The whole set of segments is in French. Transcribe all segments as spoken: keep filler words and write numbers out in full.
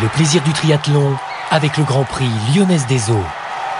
le plaisir du triathlon avec le Grand Prix Lyonnaise des Eaux.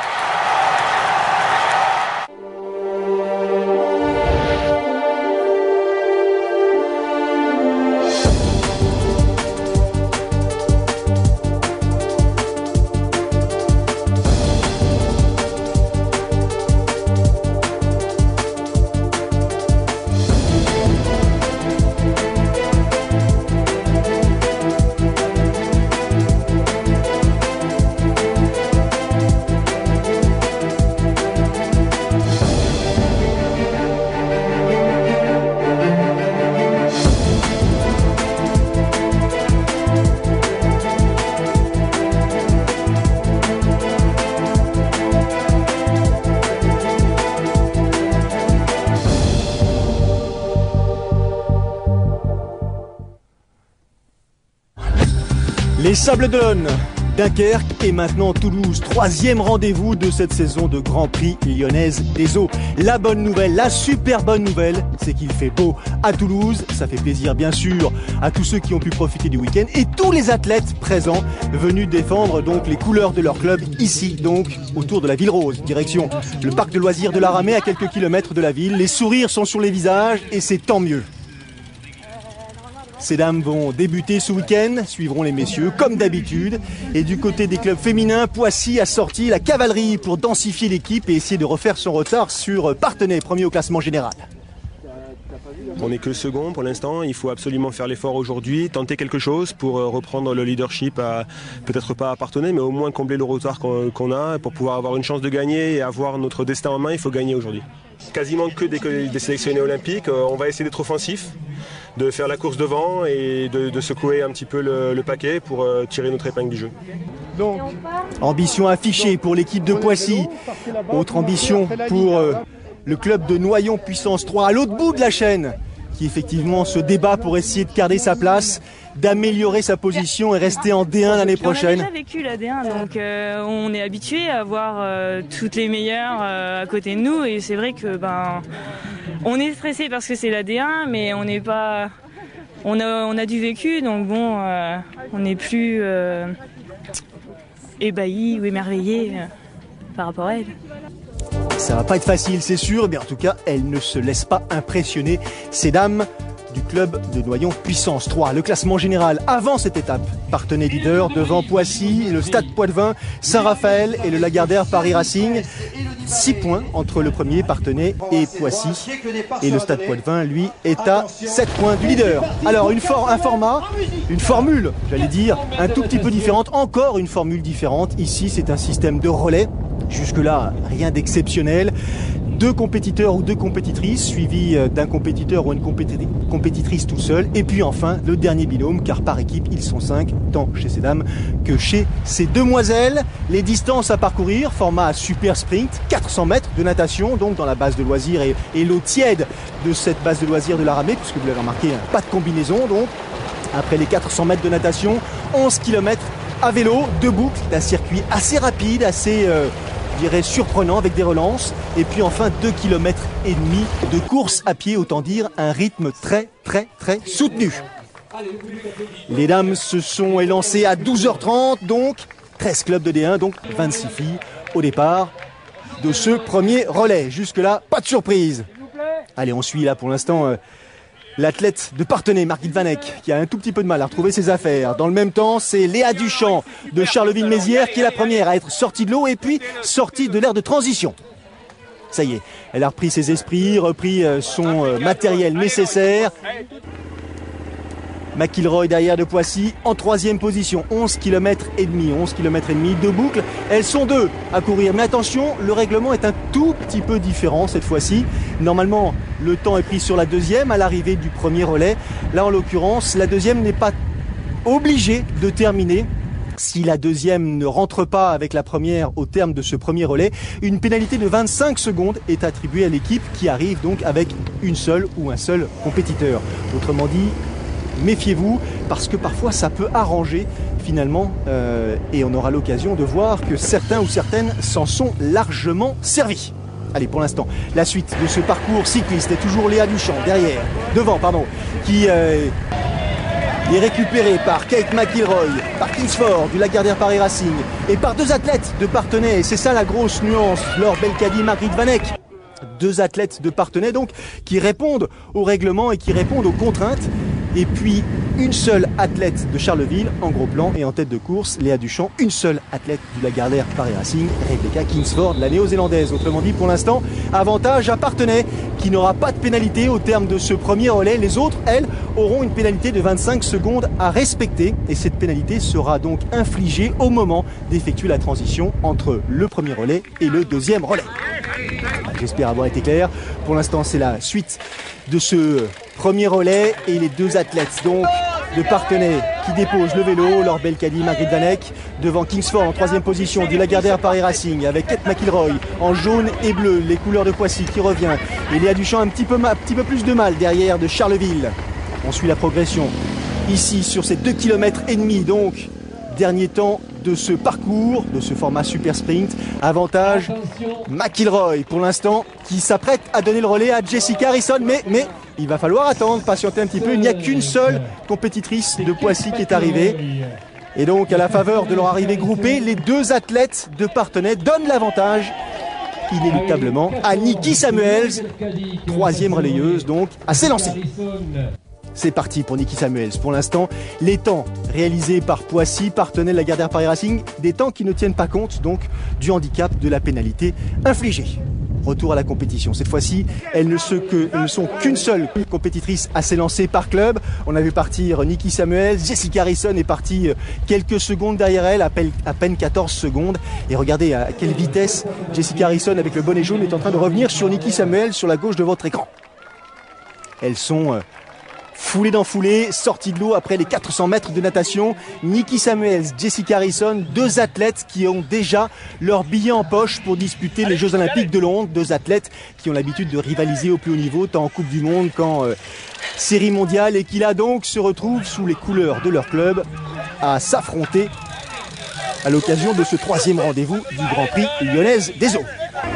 Les Sables d'Olonne, Dunkerque et maintenant Toulouse, troisième rendez-vous de cette saison de Grand Prix Lyonnaise des Eaux. La bonne nouvelle, la super bonne nouvelle, c'est qu'il fait beau à Toulouse. Ça fait plaisir bien sûr à tous ceux qui ont pu profiter du week-end et tous les athlètes présents venus défendre donc les couleurs de leur club ici donc autour de la Ville Rose, direction le parc de loisirs de la Ramée à quelques kilomètres de la ville. Les sourires sont sur les visages et c'est tant mieux. Ces dames vont débuter ce week-end, suivront les messieurs comme d'habitude. Et du côté des clubs féminins, Poissy a sorti la cavalerie pour densifier l'équipe et essayer de refaire son retard sur Parthenay, premier au classement général. On n'est que second pour l'instant, il faut absolument faire l'effort aujourd'hui, tenter quelque chose pour reprendre le leadership, à, peut-être pas à Parthenay, mais au moins combler le retard qu'on, qu'on a. Pour pouvoir avoir une chance de gagner et avoir notre destin en main, il faut gagner aujourd'hui. Quasiment que des, des sélectionnés olympiques, on va essayer d'être offensif, de faire la course devant et de, de secouer un petit peu le, le paquet pour euh, tirer notre épingle du jeu. Donc, ambition affichée pour l'équipe de Poissy. Autre ambition pour euh, le club de Noyon Puissance trois à l'autre bout de la chaîne, qui effectivement se débat pour essayer de garder sa place, d'améliorer sa position et rester en D un l'année prochaine. On a déjà vécu la D un, donc euh, on est habitué à voir euh, toutes les meilleures euh, à côté de nous et c'est vrai que ben on est stressé parce que c'est la D un, mais on n'est pas, on a on a du vécu, donc bon, euh, on n'est plus euh, ébahi ou émerveillé euh, par rapport à elle. Ça va pas être facile, c'est sûr, mais en tout cas, elles ne se laissent pas impressionner, ces dames du club de Noyon Puissance trois. Le classement général avant cette étape, Parthenay leader devant Poissy, le Stade Poitvin, Saint-Raphaël et le Lagardère Paris Racing. six points entre le premier, Parthenay, et Poissy. Et le Stade Poitvin, lui, est à sept points du leader. Alors, une for- un format, une formule, j'allais dire, un tout petit peu différente. Encore une formule différente. Ici, c'est un système de relais. Jusque-là, rien d'exceptionnel. Deux compétiteurs ou deux compétitrices, suivis d'un compétiteur ou une compéti- compétitrice tout seul. Et puis enfin, le dernier binôme, car par équipe, ils sont cinq, tant chez ces dames que chez ces demoiselles. Les distances à parcourir, format super sprint, quatre cents mètres de natation, donc dans la base de loisirs et, et l'eau tiède de cette base de loisirs de la Ramée, puisque vous l'avez remarqué, hein, pas de combinaison. Donc, après les quatre cents mètres de natation, onze kilomètres à vélo, deux boucles, d'un circuit assez rapide, assez... Euh, je dirais surprenant avec des relances et puis enfin deux kilomètres et demi de course à pied, autant dire un rythme très très très soutenu. Les dames se sont élancées à douze heures trente, donc treize clubs de D un, donc vingt-six filles au départ de ce premier relais. Jusque là, pas de surprise. Allez, on suit là pour l'instant euh, l'athlète de Parthenay, Margit Vanek, qui a un tout petit peu de mal à retrouver ses affaires. Dans le même temps, c'est Léa Duchamp de Charleville-Mézières qui est la première à être sortie de l'eau et puis sortie de l'aire de transition. Ça y est, elle a repris ses esprits, repris son matériel nécessaire. McIlroy derrière de Poissy en troisième position, onze kilomètres et demi, onze kilomètres et demi, deux boucles. Elles sont deux à courir, mais attention, le règlement est un tout petit peu différent cette fois-ci. Normalement, le temps est pris sur la deuxième à l'arrivée du premier relais. Là, en l'occurrence, la deuxième n'est pas obligée de terminer. Si la deuxième ne rentre pas avec la première au terme de ce premier relais, une pénalité de vingt-cinq secondes est attribuée à l'équipe qui arrive donc avec une seule ou un seul compétiteur. Autrement dit, méfiez-vous parce que parfois ça peut arranger finalement euh, et on aura l'occasion de voir que certains ou certaines s'en sont largement servis. Allez, pour l'instant, la suite de ce parcours cycliste est toujours Léa Duchamp derrière, devant pardon, qui euh, et récupéré par Kate McIlroy, par Kingsford du Lagardère Paris Racing et par deux athlètes de Parthenay. C'est ça la grosse nuance, Laure Belkadi, Margriet Van Eck. Deux athlètes de Parthenay donc qui répondent au règlement et qui répondent aux contraintes. Et puis une seule athlète de Charleville en gros plan et en tête de course, Léa Duchamp, une seule athlète du Lagardère Paris Racing, Rebecca Kingsford, la néo-zélandaise. Autrement dit, pour l'instant, avantage à Parthenay qui n'aura pas de pénalité au terme de ce premier relais. Les autres, elles, auront une pénalité de vingt-cinq secondes à respecter et cette pénalité sera donc infligée au moment d'effectuer la transition entre le premier relais et le deuxième relais. J'espère avoir été clair. Pour l'instant, c'est la suite de ce premier relais et les deux athlètes donc de Parthenay qui déposent le vélo, Laure Belkadi, Margriet Van Eck, devant Kingsford en troisième position du Lagardère Paris Racing avec Kate McIlroy en jaune et bleu, les couleurs de Poissy qui revient. Et Léa Duchamp un petit peu, un petit peu plus de mal derrière de Charleville. On suit la progression ici sur ces deux kilomètres et demi donc. Dernier temps de ce parcours, de ce format super sprint. Avantage McIlroy pour l'instant qui s'apprête à donner le relais à Jessica Harrison. Mais, mais il va falloir attendre, patienter un petit peu. Il n'y a qu'une seule compétitrice de Poissy qui est arrivée. Et donc à la faveur de leur arrivée groupée, les deux athlètes de Parthenay donnent l'avantage inéluctablement à Niki Samuels, troisième relayeuse donc, à s'élancer. C'est parti pour Niki Samuels. Pour l'instant, les temps réalisés par Poissy, Parthenay, Lagardère Paris Racing, des temps qui ne tiennent pas compte donc du handicap de la pénalité infligée. Retour à la compétition. Cette fois-ci, elles ne, se que, elles ne sont qu'une seule compétitrice à s'élancer par club. On a vu partir Niki Samuels, Jessica Harrison est partie quelques secondes derrière elle, à peine, à peine quatorze secondes. Et regardez à quelle vitesse Jessica Harrison avec le bonnet jaune est en train de revenir sur Niki Samuels sur la gauche de votre écran. Elles sont foulée dans foulée, sortie de l'eau après les quatre cents mètres de natation. Niki Samuels, Jessica Harrison, deux athlètes qui ont déjà leur billet en poche pour disputer les Jeux Olympiques de Londres. Deux athlètes qui ont l'habitude de rivaliser au plus haut niveau, tant en Coupe du Monde qu'en euh, Série mondiale, et qui là donc se retrouvent sous les couleurs de leur club à s'affronter à l'occasion de ce troisième rendez-vous du Grand Prix Lyonnaise des Eaux.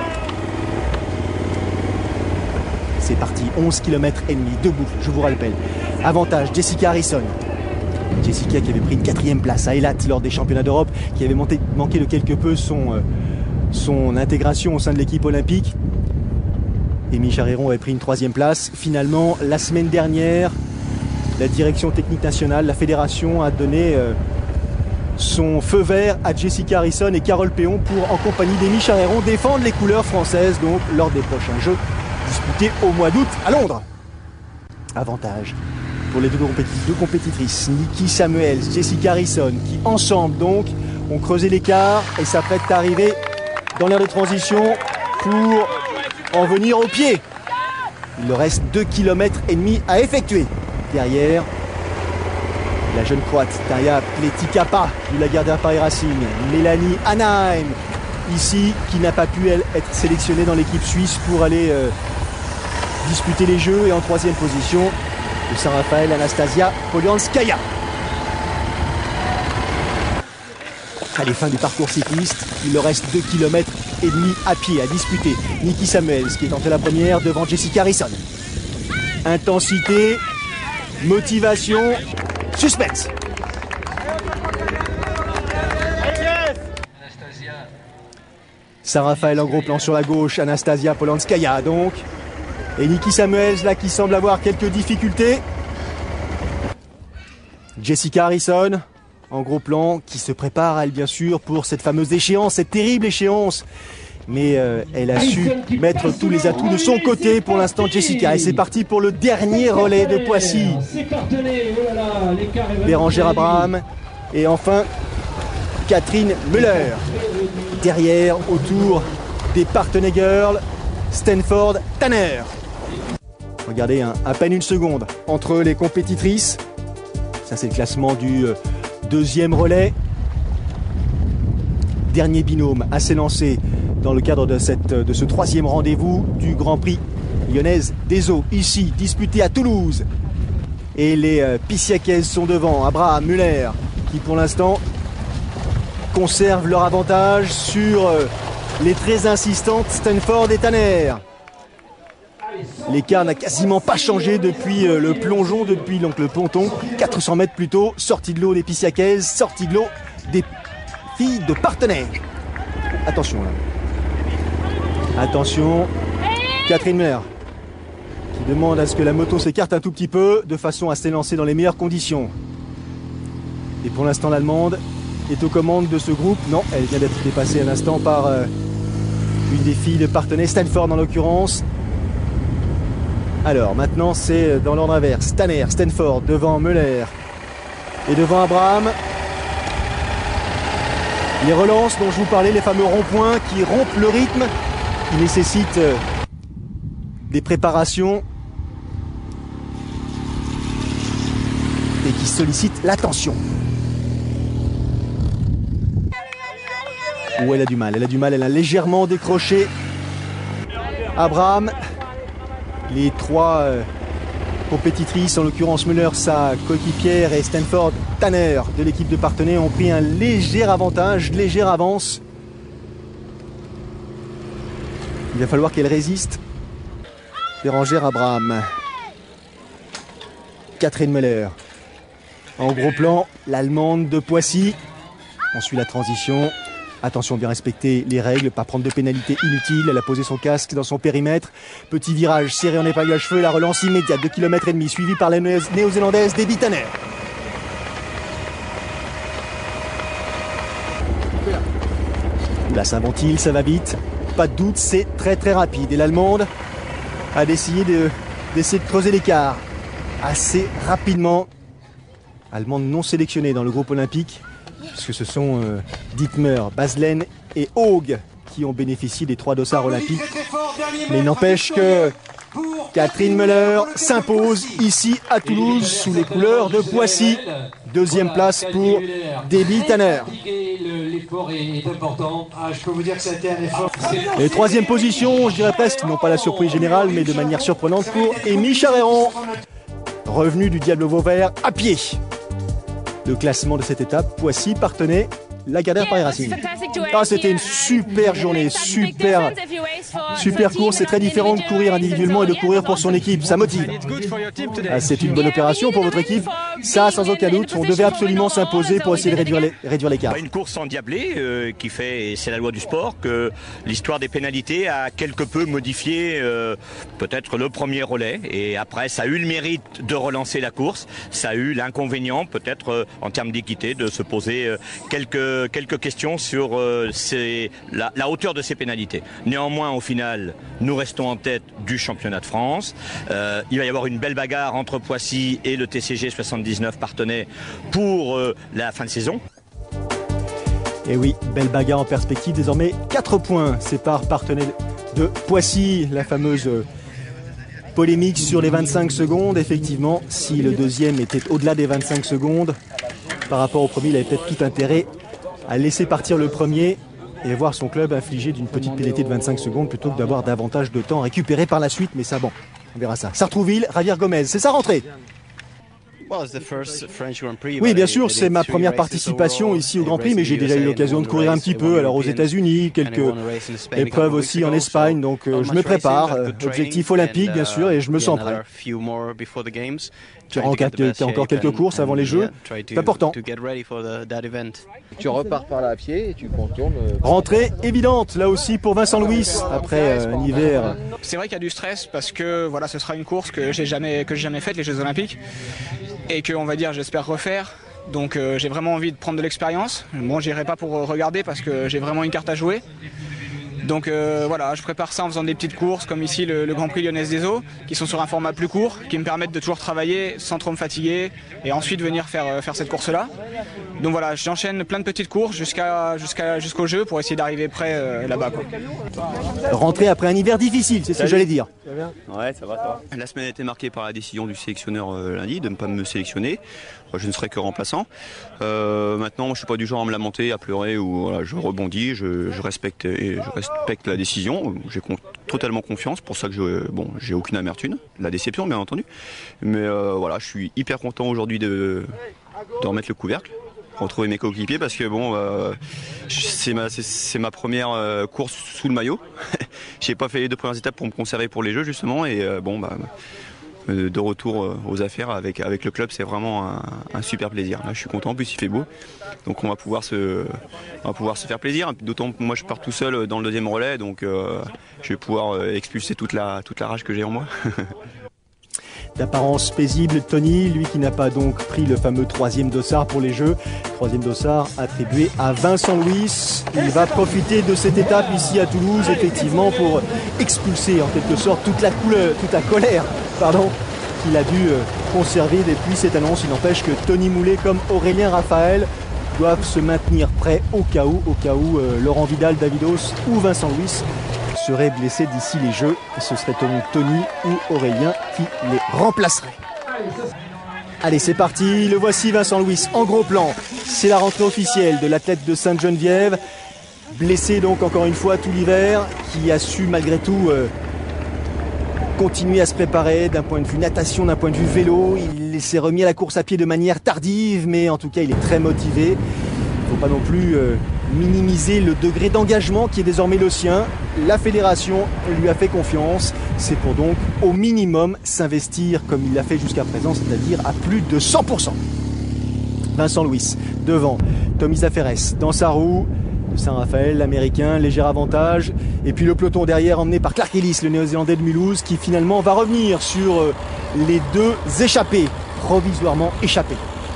C'est parti, onze kilomètres et demi de boucle, je vous rappelle. Avantage, Jessica Harrison. Jessica qui avait pris une quatrième place à Eilat lors des championnats d'Europe, qui avait monté, manqué de quelque peu son, euh, son intégration au sein de l'équipe olympique. Émile Charéron avait pris une troisième place. Finalement, la semaine dernière, la direction technique nationale, la fédération a donné euh, son feu vert à Jessica Harrison et Carole Péon pour, en compagnie d'Émile Charéron, défendre les couleurs françaises donc lors des prochains Jeux disputé au mois d'août à Londres. Avantage pour les deux, compétit deux compétitrices, Niki Samuels, Jessica Harrison, qui ensemble donc ont creusé l'écart et s'apprêtent à arriver dans l'aire de transition pour en venir au pied. Il leur reste deux kilomètres et demi à effectuer. Derrière, la jeune croate Taya Pletikapa du Lagardère Paris Racing, Mélanie Anaheim, ici, qui n'a pas pu elle, être sélectionnée dans l'équipe suisse pour aller euh, disputer les Jeux. Et en troisième position, de Saint-Raphaël, Anastasia Polianskaya. À la fin du parcours cycliste, il leur reste deux kilomètres et demi à pied à disputer. Niki Samuels qui est entrée la première devant Jessica Harrison. Intensité, motivation, suspense. Saint-Raphaël en gros plan sur la gauche, Anastasia Polianskaya donc. Et Niki Samuels là qui semble avoir quelques difficultés. Jessica Harrison en gros plan qui se prépare elle bien sûr pour cette fameuse échéance, cette terrible échéance. Mais euh, elle a su mettre tous les atouts de son côté pour l'instant Jessica. Et c'est parti pour le dernier relais de Poissy. Bérangère Abraham et enfin Catherine Müller. Derrière, autour des Parthenay Girls, Stanford Tanner. Regardez, hein, à peine une seconde entre les compétitrices. Ça, c'est le classement du euh, deuxième relais. Dernier binôme à s'élancer dans le cadre de, cette, de ce troisième rendez-vous du Grand Prix Lyonnaise des Eaux, ici, disputé à Toulouse. Et les euh, Pissiakaises sont devant, Abraham, Müller, qui pour l'instant conservent leur avantage sur euh, les très insistantes Stanford et Tanner. L'écart n'a quasiment pas changé depuis le plongeon, depuis donc le ponton. quatre cents mètres plus tôt, sortie de l'eau des Pissiacaises, sortie de l'eau des filles de Parthenay. Attention là. Attention. Catherine Muller qui demande à ce que la moto s'écarte un tout petit peu de façon à s'élancer dans les meilleures conditions. Et pour l'instant, l'Allemande est aux commandes de ce groupe. Non, elle vient d'être dépassée à l'instant par euh, une des filles de Parthenay, Stanford en l'occurrence. Alors maintenant, c'est dans l'ordre inverse. Stanner, Stanford devant Muller et devant Abraham. Les relances dont je vous parlais, les fameux ronds-points qui rompent le rythme, qui nécessitent euh, des préparations et qui sollicitent l'attention. Où elle a du mal, elle a du mal, elle a légèrement décroché. Abraham, les trois euh, compétitrices, en l'occurrence Muller, sa coéquipière, et Stanford, Tanner de l'équipe de Parthenay ont pris un léger avantage, légère avance. Il va falloir qu'elle résiste. Bérangère Abraham. Catherine Muller. En gros plan, l'Allemande de Poissy. On suit la transition. Attention, bien respecter les règles, pas prendre de pénalités inutiles. Elle a posé son casque dans son périmètre. Petit virage serré en épingle à cheveux. La relance immédiate, deux kilomètres et demi, suivie par la néo-zélandaise Debbie Tanner. Là, Saint-Bontil, ça va vite. Pas de doute, c'est très très rapide. Et l'Allemande a décidé de, d'essayer de creuser l'écart assez rapidement. Allemande non sélectionnée dans le groupe olympique, puisque ce sont euh, Dittmer, Baslen et Haug qui ont bénéficié des trois dossards olympiques. Mais il n'empêche que Catherine Muller s'impose ici à Toulouse sous les couleurs de Poissy. Deuxième place pour Debbie Tanner. Et troisième position, je dirais presque, non pas la surprise générale, mais de manière surprenante pour Amy Charéron, revenu du Diable Vauvert à pied. Le classement de cette étape, Poissy, Parthenay, Lagardère, Paris Racing. Ah, c'était une super journée, super, super course. C'est très différent de courir individuellement et de courir pour son équipe. Ça motive. Ah, c'est une bonne opération pour votre équipe. Ça, sans aucun doute, on devait absolument s'imposer pour essayer de réduire les, réduire l'écart. Une course endiablée euh, qui fait, et c'est la loi du sport, que l'histoire des pénalités a quelque peu modifié euh, peut-être le premier relais. Et après, ça a eu le mérite de relancer la course. Ça a eu l'inconvénient, peut-être euh, en termes d'équité, de se poser euh, quelques quelques questions sur euh, ces, la, la hauteur de ces pénalités. Néanmoins, au final, nous restons en tête du championnat de France. Euh, il va y avoir une belle bagarre entre Poissy et le T C G soixante-dix-neuf Parthenay pour euh, la fin de saison. Et oui, belle bagarre en perspective. Désormais, quatre points séparent Parthenay de Poissy. La fameuse polémique sur les vingt-cinq secondes. Effectivement, si le deuxième était au-delà des vingt-cinq secondes, par rapport au premier, il avait peut-être tout intérêt à laisser partir le premier et voir son club infligé d'une petite pénalité de vingt-cinq secondes plutôt que d'avoir davantage de temps récupéré par la suite. Mais ça, bon, on verra ça. Sartrouville, Javier Gomez, c'est sa rentrée. Oui, bien sûr, c'est ma première participation ici au Grand Prix, mais j'ai déjà eu l'occasion de courir un petit peu, alors aux États-Unis, quelques épreuves aussi en Espagne, donc euh, je me prépare. Euh, objectif olympique, bien sûr, et je me sens prêt. Tu as encore quelques courses avant les Jeux, c'est important. Tu repars par là à pied et tu contournes. Rentrée évidente, là aussi pour Vincent Louis, après euh, un hiver. C'est vrai qu'il y a du stress parce que voilà, ce sera une course que j'ai jamais, que j'ai jamais faite, les Jeux Olympiques, et que on va dire j'espère refaire. Donc euh, j'ai vraiment envie de prendre de l'expérience. Bon, j'irai pas pour regarder parce que j'ai vraiment une carte à jouer. Donc euh, voilà, je prépare ça en faisant des petites courses comme ici le, le Grand Prix Lyonnaise des Eaux, qui sont sur un format plus court, qui me permettent de toujours travailler sans trop me fatiguer et ensuite venir faire, faire cette course-là. Donc voilà, j'enchaîne plein de petites courses jusqu'à, jusqu'à, jusqu'au jeu pour essayer d'arriver près euh, là-bas, quoi. Rentrée après un hiver difficile, c'est ce que j'allais dire. Ouais, ça va, ça va. La semaine a été marquée par la décision du sélectionneur euh, lundi de ne pas me sélectionner. Je ne serai que remplaçant. Euh, maintenant, moi, je suis pas du genre à me lamenter, à pleurer ou voilà, je rebondis, je, je respecte et je respecte la décision. J'ai con totalement confiance, pour ça que je, bon, j'ai aucune amertume, la déception bien entendu. Mais euh, voilà, je suis hyper content aujourd'hui de, de remettre le couvercle. retrouver mes coéquipiers parce que bon, euh, c'est ma, c'est ma première euh, course sous le maillot. J'ai pas fait les deux premières étapes pour me conserver pour les Jeux justement et euh, bon bah de retour aux affaires avec, avec le club, c'est vraiment un, un super plaisir. Là, je suis content, en plus il fait beau, donc on va pouvoir se, on va pouvoir se faire plaisir. D'autant que moi je pars tout seul dans le deuxième relais, donc euh, je vais pouvoir expulser toute la, toute la rage que j'ai en moi. D'apparence paisible, Tony, lui qui n'a pas donc pris le fameux troisième dossard pour les Jeux. Troisième dossard attribué à Vincent Louis. Il va profiter de cette étape ici à Toulouse, effectivement, pour expulser en quelque sorte toute la couleur, toute la colère, pardon, qu'il a dû conserver depuis cette annonce. Il n'empêche que Tony Moulet comme Aurélien Raphaël doivent se maintenir prêts au cas où, au cas où euh, Laurent Vidal, Davidos ou Vincent Louis seraient blessés d'ici les Jeux. Ce serait donc Tony ou Aurélien qui les remplacerait. Allez, c'est parti, le voici Vincent Louis en gros plan. C'est la rentrée officielle de l'athlète de Sainte-Geneviève, blessé donc encore une fois tout l'hiver, qui a su malgré tout euh, continuer à se préparer d'un point de vue natation, d'un point de vue vélo. Il s'est remis à la course à pied de manière tardive, mais en tout cas il est très motivé. Il ne faut pas non plus euh, minimiser le degré d'engagement qui est désormais le sien. La fédération lui a fait confiance. C'est pour donc au minimum s'investir comme il l'a fait jusqu'à présent, c'est-à-dire à plus de cent pour cent. Vincent Louis devant, Tommy Zaferes dans sa roue de Saint-Raphaël, l'américain, léger avantage. Et puis le peloton derrière emmené par Clark Ellis, le néo-zélandais de Mulhouse, qui finalement va revenir sur les deux échappés, provisoirement échappés.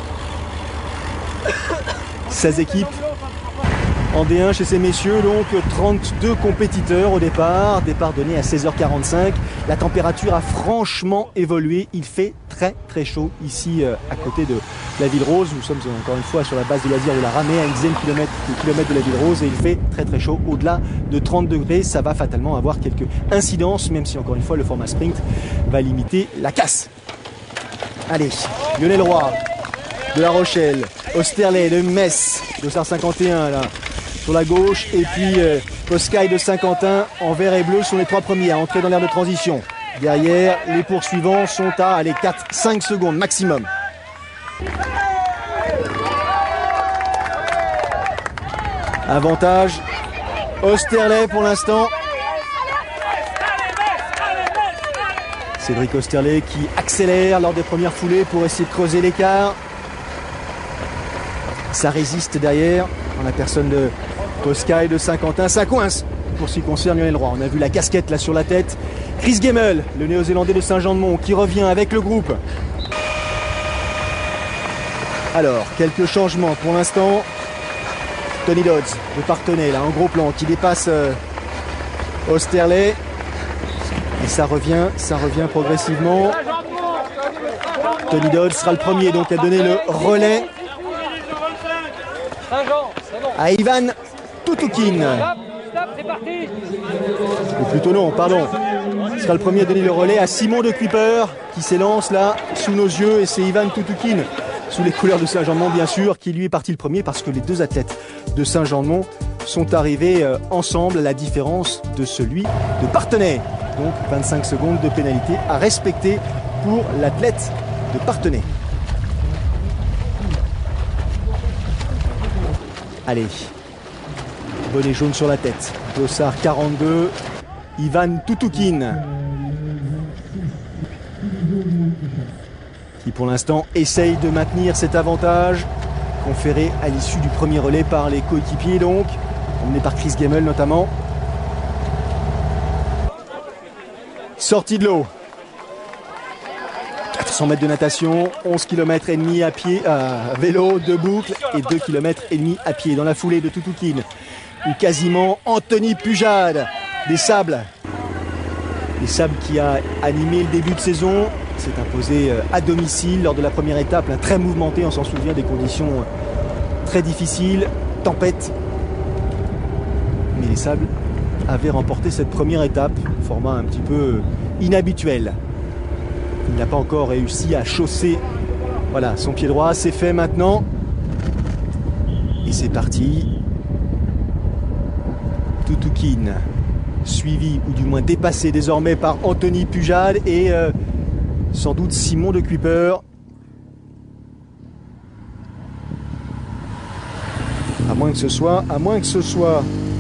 seize équipes en D un chez ces messieurs, donc trente-deux compétiteurs au départ, départ donné à seize heures quarante-cinq. La température a franchement évolué, il fait très très chaud ici euh, à côté de la Ville Rose. Nous sommes encore une fois sur la base de loisirs de la Ramée, à une dizaine de kilomètres, de kilomètres de la Ville Rose, et il fait très très chaud, au-delà de trente degrés. Ça va fatalement avoir quelques incidences, même si encore une fois le format sprint va limiter la casse. Allez, Lionel Roy de La Rochelle, Osterley de Metz, dossard cinquante et un là sur la gauche, et puis euh, Poscaille de Saint-Quentin en vert et bleu sont les trois premiers à entrer dans l'aire de transition. Derrière, les poursuivants sont à allez, quatre à cinq secondes maximum. Avantage Osterley pour l'instant. Cédric Osterley qui accélère lors des premières foulées pour essayer de creuser l'écart. Ça résiste derrière en la personne de Poscaille de Saint-Quentin. Ça coince pour ce qui concerne Lionel Roy. On a vu la casquette là sur la tête. Chris Gemmel, le néo-zélandais de Saint-Jean-de-Mont, qui revient avec le groupe. Alors, quelques changements pour l'instant. Tony Dodds de Parthenay, là, en gros plan, qui dépasse euh, Osterley. Et ça revient, ça revient progressivement. Tony Dodds sera le premier donc à donner le relais à Ivan Toutoukine. Ou plutôt non, pardon. Ce sera le premier à donner le relais à Simon de Kuiper qui s'élance là sous nos yeux, et c'est Ivan Toutoukine sous les couleurs de Saint-Jean-de-Mont bien sûr qui lui est parti le premier, parce que les deux athlètes de Saint-Jean-de-Mont sont arrivés euh, ensemble, à la différence de celui de Parthenay. Donc vingt-cinq secondes de pénalité à respecter pour l'athlète de Parthenay. Allez, bonnet jaune sur la tête, dossard quarante-deux, Ivan Toutoukine, qui pour l'instant essaye de maintenir cet avantage conféré à l'issue du premier relais par les coéquipiers, donc emmené par Chris Gemmel notamment. Sortie de l'eau, quatre cents mètres de natation, onze kilomètres et demi à pied, à vélo, deux boucles et deux kilomètres et demi à pied. Dans la foulée de Toutoukine, ou quasiment Anthony Pujade des Sables. Les Sables qui a animé le début de saison, s'est imposé à domicile lors de la première étape, très mouvementée, on s'en souvient, des conditions très difficiles, tempête. Mais les Sables avaient remporté cette première étape, format un petit peu inhabituel. Il n'a pas encore réussi à chausser voilà, son pied droit. C'est fait maintenant. Et c'est parti. Toutoukine, suivi ou du moins dépassé désormais par Anthony Pujade et euh, sans doute Simon de Kuiper. moins que ce soit, à moins que ce soit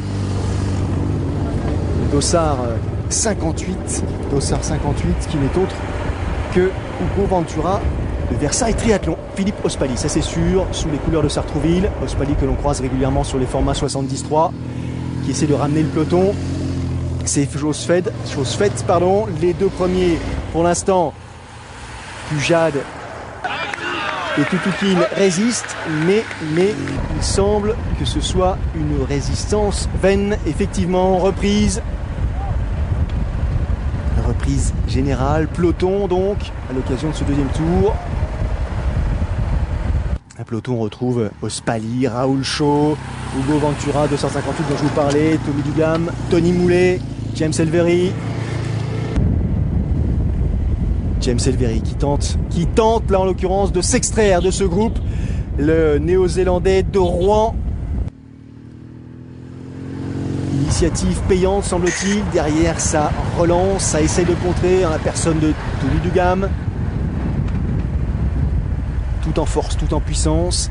Dossard cinquante-huit, Dossard cinquante-huit qui n'est autre que Hugo Ventura de Versailles Triathlon. Philippe Ospali, ça c'est sûr, sous les couleurs de Sartrouville. Ospali que l'on croise régulièrement sur les formats soixante-dix trois, qui essaie de ramener le peloton. C'est chose faite, chose faite, pardon. Les deux premiers, pour l'instant, Pujade et Tutukin résistent, mais, mais il semble que ce soit une résistance vaine. Effectivement, reprise. Reprise générale, peloton donc, à l'occasion de ce deuxième tour. Un peloton retrouve Ospali, Raoul Shaw, Hugo Ventura, deux cent cinquante-huit dont je vous parlais, Tommy Dugam, Tony Moulet, James Elvery. James Elvery qui tente, qui tente là en l'occurrence de s'extraire de ce groupe. Le néo-zélandais de Rouen. Initiative payante semble-t-il. Derrière ça relance, ça essaye de contrer en la personne de Tony Dugam. Tout en force, tout en puissance.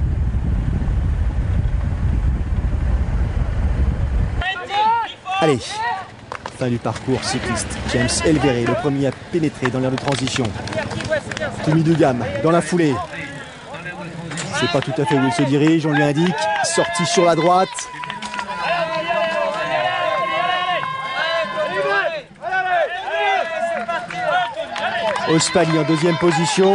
Allez, fin du parcours cycliste. James Elvery, le premier à pénétrer dans l'aire de transition. Tony Dugam dans la foulée. Je ne sais pas tout à fait où il se dirige, on lui indique. Sortie sur la droite. Ospali en deuxième position.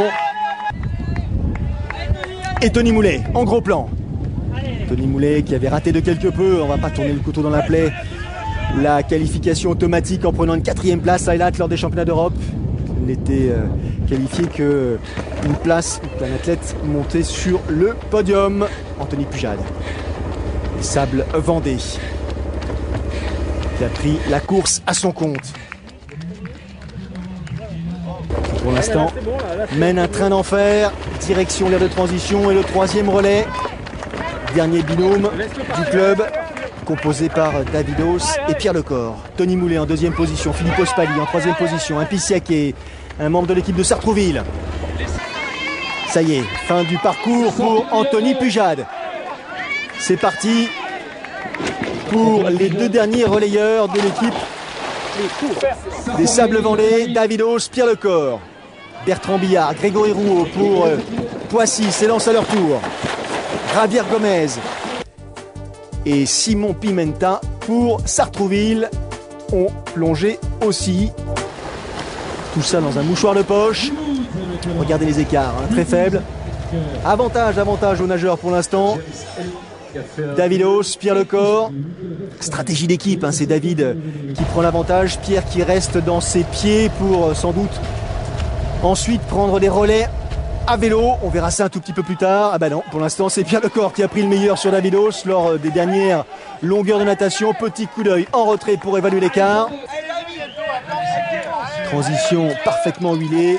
Et Tony Moulet en gros plan. Tony Moulet qui avait raté de quelque peu, on va pas tourner le couteau dans la plaie, la qualification automatique en prenant une quatrième place à Eilat lors des championnats d'Europe. Il n'était euh, qualifié que une place d'un athlète monté sur le podium. Anthony Pujade. Les Sables Vendée qui a pris la course à son compte. Pour l'instant, mène un train d'enfer, direction l'aire de transition et le troisième relais. Dernier binôme du club, composé par Davidos et Pierre Lecor. Tony Moulet en deuxième position, Philippe Ospali en troisième position, un Pissiaquet, un membre de l'équipe de Sartrouville. Ça y est, fin du parcours pour Anthony Pujade. C'est parti pour les deux derniers relayeurs de l'équipe des Sables Vendée, Davidos, Pierre Lecor. Bertrand Billard, Grégory Rouault pour euh, Poissy s'élance à leur tour. Javier Gomez et Simon Pimenta pour Sartrouville ont plongé aussi. Tout ça dans un mouchoir de poche. Regardez les écarts, hein, très faibles. Avantage, avantage aux nageurs pour l'instant. Davidos, Pierre Lecor. Stratégie d'équipe, hein, c'est David qui prend l'avantage. Pierre qui reste dans ses pieds pour euh, sans doute ensuite prendre des relais à vélo. On verra ça un tout petit peu plus tard. Ah bah non, pour l'instant c'est Pierre Lecor qui a pris le meilleur sur Davidos lors des dernières longueurs de natation. Petit coup d'œil en retrait pour évaluer l'écart. Transition parfaitement huilée.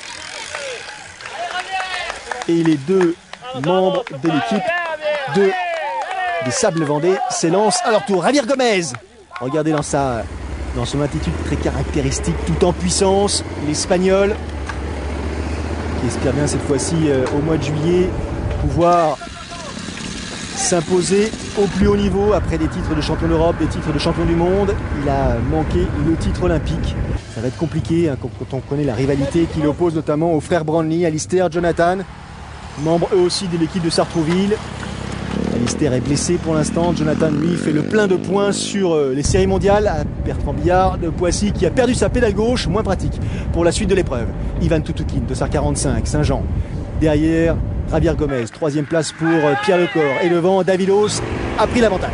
Et les deux membres de l'équipe de des Sables Vendée s'élancent à leur tour. Javier Gomez, regardez dans sa dans son attitude très caractéristique, tout en puissance, l'Espagnol qui espère bien cette fois-ci euh, au mois de juillet pouvoir s'imposer au plus haut niveau après des titres de champion d'Europe, des titres de champion du monde. Il a manqué le titre olympique. Ça va être compliqué hein, quand, quand on connaît la rivalité qui l'oppose notamment aux frères Brownlee, Alistair, Jonathan, membres eux aussi de l'équipe de Sartrouville. Alistair est blessé pour l'instant. Jonathan, lui, fait le plein de points sur euh, les séries mondiales. À Bertrand Billard de Poissy qui a perdu sa pédale gauche, moins pratique pour la suite de l'épreuve. Ivan Tutukin, deux cent quarante-cinq, Saint-Jean. Derrière, Javier Gomez, troisième place pour euh, Pierre Lecor. Et devant, Davidos a pris l'avantage.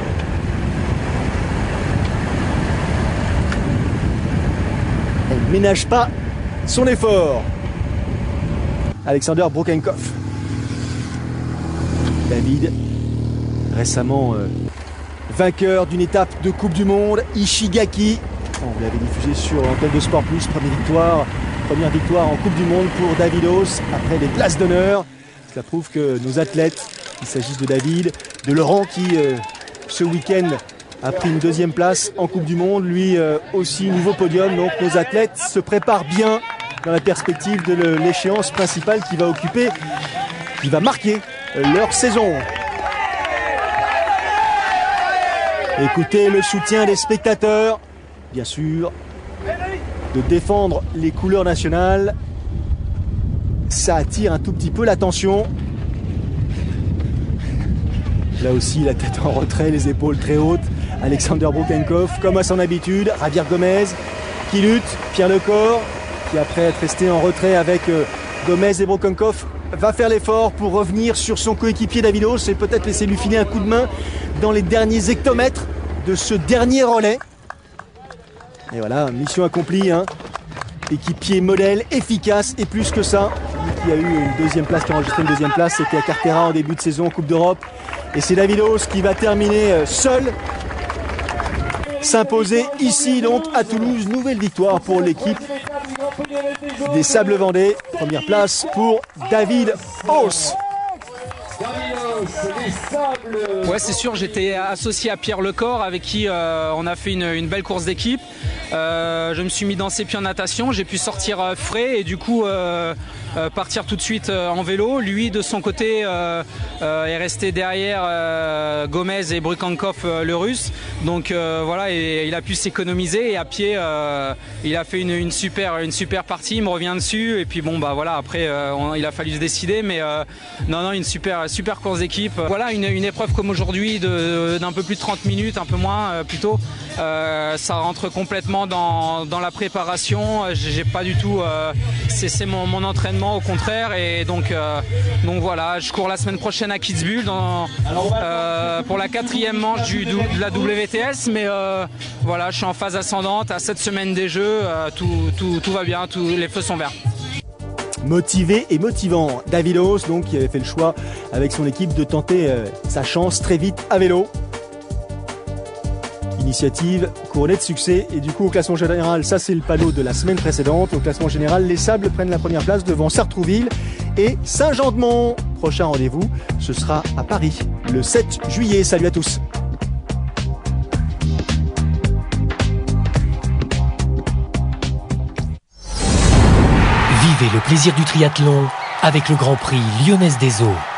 Elle ne ménage pas son effort. Alexander Brokenkopf. David, récemment euh, vainqueur d'une étape de Coupe du Monde, Ishigaki. On vous l'avait diffusé sur l'antenne de Sport Plus, première victoire, première victoire en Coupe du Monde pour Davidos après des places d'honneur. Cela prouve que nos athlètes, il s'agisse de David, de Laurent qui euh, ce week-end a pris une deuxième place en Coupe du Monde, lui euh, aussi nouveau podium. Donc nos athlètes se préparent bien dans la perspective de l'échéance principale qui va occuper, qui va marquer leur saison. Écoutez le soutien des spectateurs, bien sûr, de défendre les couleurs nationales. Ça attire un tout petit peu l'attention. Là aussi, la tête en retrait, les épaules très hautes. Alexander Brukenkopf, comme à son habitude. Javier Gomez qui lutte. Pierre Lecor, qui après être resté en retrait avec euh, Gomez et Brukenkopf, va faire l'effort pour revenir sur son coéquipier Davidos et peut-être laisser lui filer un coup de main dans les derniers hectomètres de ce dernier relais. Et voilà, mission accomplie, hein. Équipier modèle, efficace et plus que ça. Qui a eu une deuxième place, qui a enregistré une deuxième place, c'était à Cartera en début de saison en Coupe d'Europe. Et c'est Davidos qui va terminer seul, s'imposer ici donc à Toulouse. Nouvelle victoire pour l'équipe des Sables Vendée. Première place pour David Hauss. Ouais, c'est sûr, j'étais associé à Pierre Lecor avec qui euh, on a fait une, une belle course d'équipe. Euh, je me suis mis dans ses pieds en natation, j'ai pu sortir euh, frais et du coup euh, euh, partir tout de suite euh, en vélo. Lui de son côté euh, euh, est resté derrière euh, Gomez et Brukenkopf, euh, le russe. Donc euh, voilà, et, il a pu s'économiser et à pied euh, il a fait une, une, super, une super partie, il me revient dessus et puis bon bah voilà, après euh, on, il a fallu se décider, mais euh, non non, une super, super course d'équipe. Voilà, une, une épreuve comme aujourd'hui d'un peu plus de trente minutes, un peu moins euh, plutôt, euh, ça rentre complètement dans, dans la préparation. J'ai pas du tout, euh, c'est mon, mon entraînement au contraire, et donc, euh, donc voilà, je cours la semaine prochaine à Kitzbühel dans, euh, pour la quatrième manche du, de la W T S, mais euh, voilà, je suis en phase ascendante à cette semaine des Jeux, euh, tout, tout, tout va bien, tous les feux sont verts. Motivé et motivant, Davidos donc qui avait fait le choix avec son équipe de tenter euh, sa chance très vite à vélo. Initiative couronnée de succès et du coup au classement général, ça c'est le panneau de la semaine précédente. Au classement général, les Sables prennent la première place devant Sartrouville et Saint-Jean-de-Mont. Prochain rendez-vous, ce sera à Paris le sept juillet. Salut à tous. Vivez le plaisir du triathlon avec le Grand Prix Lyonnaise des Eaux.